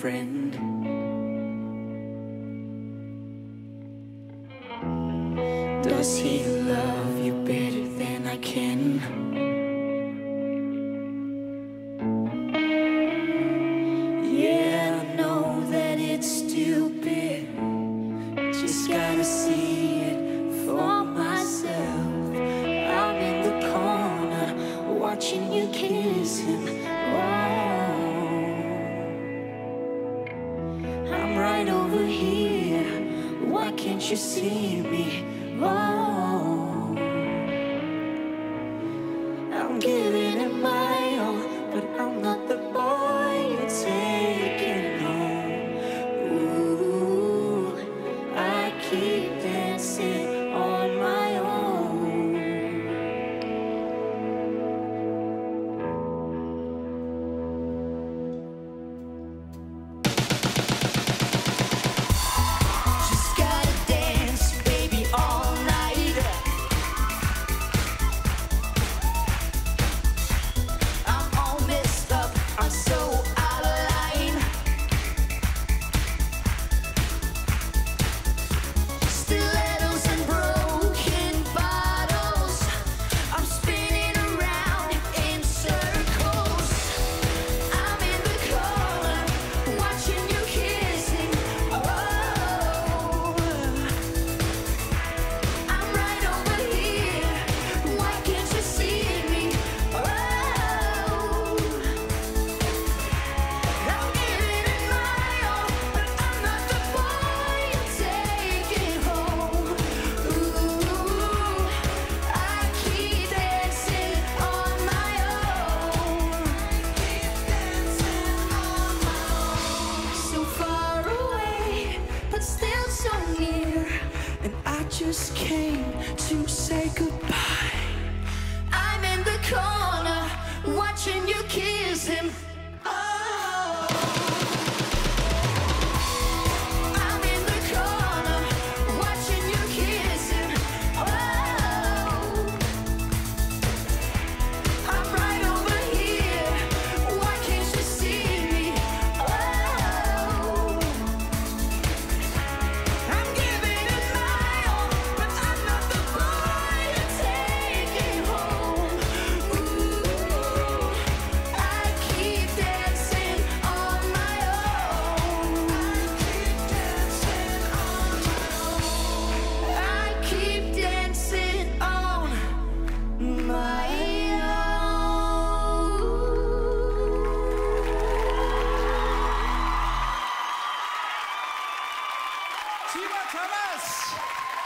friend. Does he love you better than I can? Yeah, I know that it's stupid. Just gotta see it for myself. I'm in the corner watching you kiss him. I'm right over here. Why can't you see me? I'm giving it my all, but I'm not the boy you're taking home. Ooh, I keep dancing on my own. Just gotta dance, baby, all night. I'm all messed up, I'm so out of line. Stilettos and broken bottles, I'm spinning around in circles. I'm in the corner, watching you kissing. Oh, I'm right over here. Why can't you see me? Oh, I'm giving it my all, but I'm not the boy you're taking home. Ooh, I keep dancing on my own. So far away, but still so near. And I just came to say goodbye. I'm in the corner, watching you kiss him. Oh, I'm in the corner, watching you kiss him. Oh, I'm right over here. Why can't you see me? Oh, I'm giving it my all, but I'm not the boy you're taking home. Ooh, I keep dancing on my own. I keep dancing on my own. Tim og Thomas!